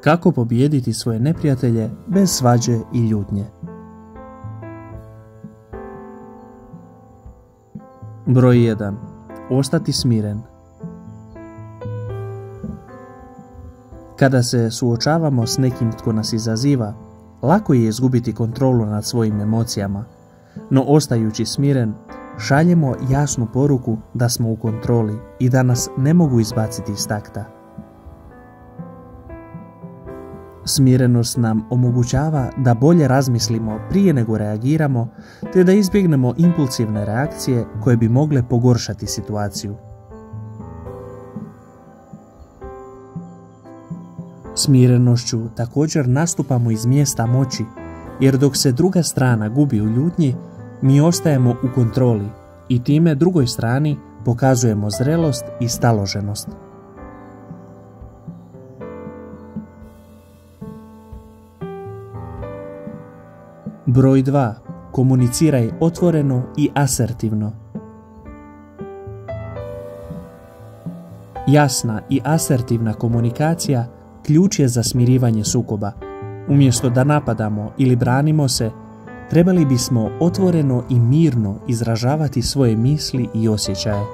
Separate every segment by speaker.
Speaker 1: Kako pobijediti svoje neprijatelje bez svađe i ljutnje? Broj 1. Ostati smiren. Kada se suočavamo s nekim tko nas izaziva, lako je izgubiti kontrolu nad svojim emocijama, no ostajući smiren, šaljemo jasnu poruku da smo u kontroli i da nas ne mogu izbaciti iz takta. Smirenost nam omogućava da bolje razmislimo prije nego reagiramo, te da izbjegnemo impulsivne reakcije koje bi mogle pogoršati situaciju. Smirenošću također nastupamo iz mjesta moći, jer dok se druga strana gubi u ljutnji, mi ostajemo u kontroli i time drugoj strani pokazujemo zrelost i staloženost. Broj 2. Komuniciraj otvoreno i asertivno. Jasna i asertivna komunikacija ključ je za smirivanje sukoba. Umjesto da napadamo ili branimo se, trebali bismo otvoreno i mirno izražavati svoje misli i osjećaje.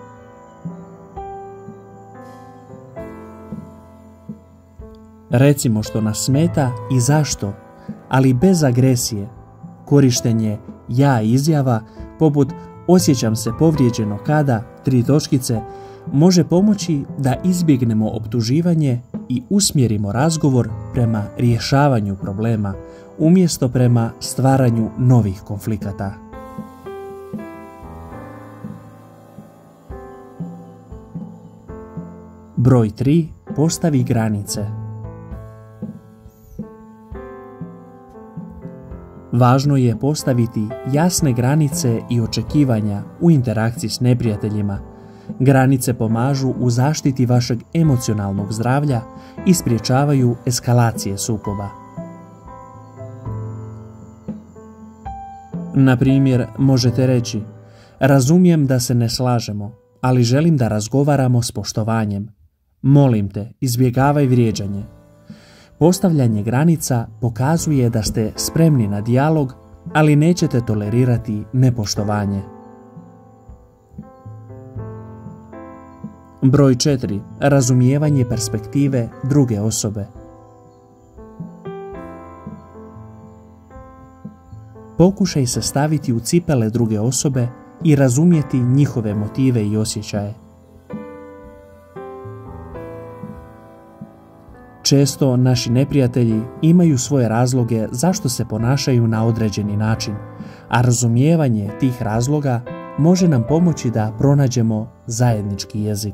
Speaker 1: Recimo što nas smeta i zašto, ali bez agresije. Korištenje ja izjava poput osjećam se povrijeđeno kada ... može pomoći da izbjegnemo optuživanje i usmjerimo razgovor prema rješavanju problema umjesto prema stvaranju novih konflikata. Broj 3. Postavi granice. Važno je postaviti jasne granice i očekivanja u interakciji s neprijateljima. Granice pomažu u zaštiti vašeg emocionalnog zdravlja i sprječavaju eskalacije sukoba. Na primjer, možete reći: razumijem da se ne slažemo, ali želim da razgovaramo s poštovanjem. Molim te, izbjegavaj vrijeđanje. Postavljanje granica pokazuje da ste spremni na dijalog, ali nećete tolerirati nepoštovanje. Broj 4. Razumijevanje perspektive druge osobe. Pokušaj se staviti u cipele druge osobe i razumjeti njihove motive i osjećaje. Često naši neprijatelji imaju svoje razloge zašto se ponašaju na određeni način, a razumijevanje tih razloga može nam pomoći da pronađemo zajednički jezik.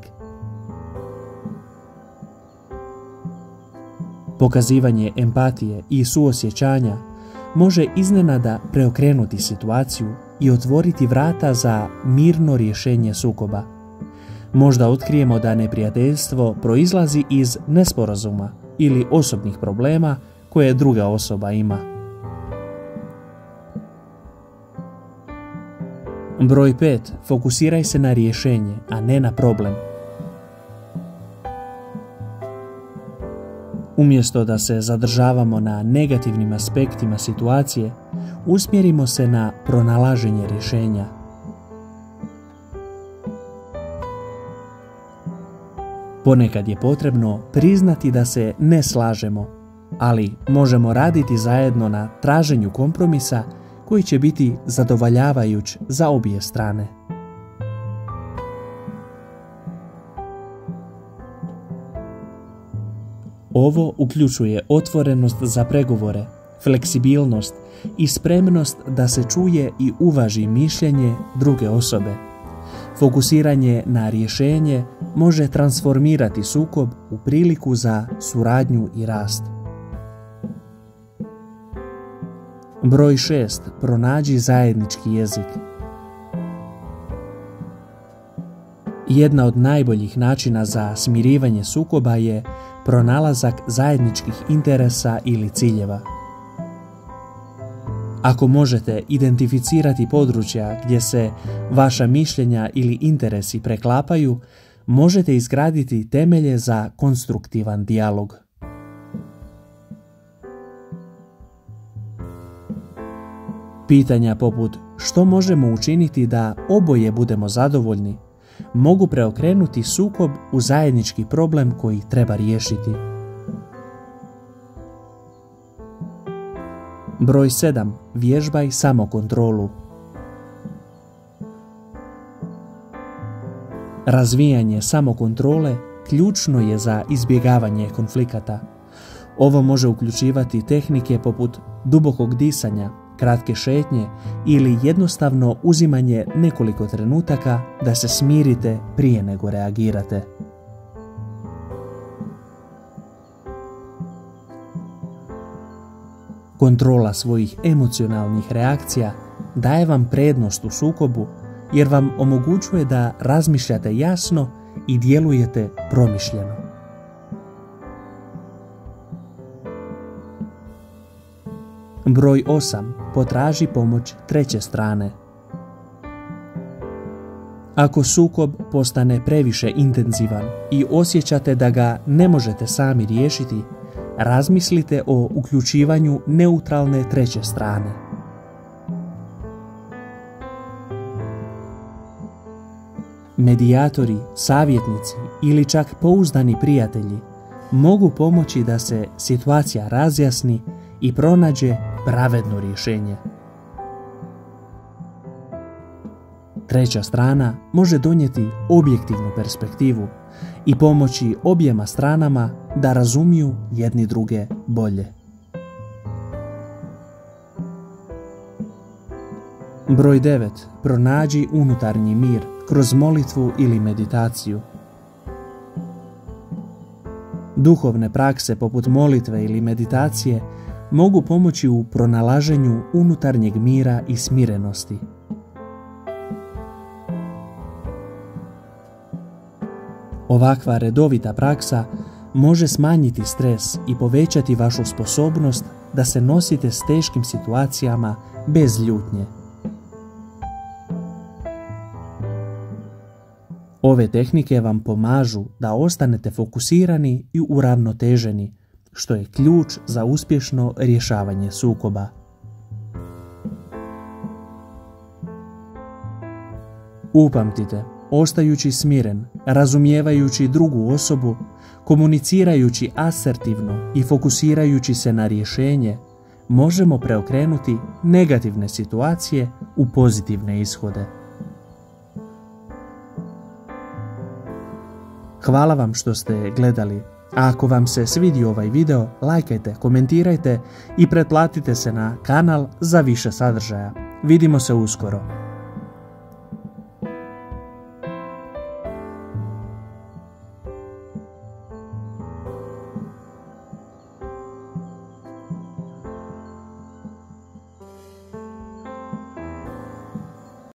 Speaker 1: Pokazivanje empatije i suosjećanja može iznenada preokrenuti situaciju i otvoriti vrata za mirno rješenje sukoba. Možda otkrijemo da neprijateljstvo proizlazi iz nesporazuma ili osobnih problema koje druga osoba ima. Broj 5. Fokusiraj se na rješenje, a ne na problem. Umjesto da se zadržavamo na negativnim aspektima situacije, usmjerimo se na pronalaženje rješenja. Ponekad je potrebno priznati da se ne slažemo, ali možemo raditi zajedno na traženju kompromisa koji će biti zadovoljavajuć za obje strane. Ovo uključuje otvorenost za pregovore, fleksibilnost i spremnost da se čuje i uvaži mišljenje druge osobe. Fokusiranje na rješenje može transformirati sukob u priliku za suradnju i rast. Broj 6. Pronađi zajednički jezik. Jedna od najboljih načina za smirivanje sukoba je pronalazak zajedničkih interesa ili ciljeva. Ako možete identificirati područja gdje se vaša mišljenja ili interesi preklapaju, možete izgraditi temelje za konstruktivan dijalog. Pitanja poput što možemo učiniti da oboje budemo zadovoljni mogu preokrenuti sukob u zajednički problem koji treba riješiti. Broj 7. Vježbaj samokontrolu. Razvijanje samokontrole ključno je za izbjegavanje konflikata. Ovo može uključivati tehnike poput dubokog disanja, kratke šetnje ili jednostavno uzimanje nekoliko trenutaka da se smirite prije nego reagirate. Kontrola svojih emocionalnih reakcija daje vam prednost u sukobu jer vam omogućuje da razmišljate jasno i djelujete promišljeno. Broj 8. Potraži pomoć treće strane. Ako sukob postane previše intenzivan i osjećate da ga ne možete sami riješiti, razmislite o uključivanju neutralne treće strane. Medijatori, savjetnici ili čak pouzdani prijatelji mogu pomoći da se situacija razjasni i pronađe pravedno rješenje. Treća strana može donijeti objektivnu perspektivu i pomoći objema stranama da razumiju jedni druge bolje. Broj 9. Pronađi unutarnji mir kroz molitvu ili meditaciju. Duhovne prakse poput molitve ili meditacije mogu pomoći u pronalaženju unutarnjeg mira i smirenosti. Ovakva redovita praksa može smanjiti stres i povećati vašu sposobnost da se nosite s teškim situacijama bez ljutnje. Ove tehnike vam pomažu da ostanete fokusirani i uravnoteženi, što je ključ za uspješno rješavanje sukoba. Upamtite, ostajući smiren, razumijevajući drugu osobu, komunicirajući asertivno i fokusirajući se na rješenje, možemo preokrenuti negativne situacije u pozitivne ishode. Hvala vam što ste gledali. A ako vam se svidio ovaj video, lajkajte, komentirajte i pretplatite se na kanal za više sadržaja. Vidimo se uskoro.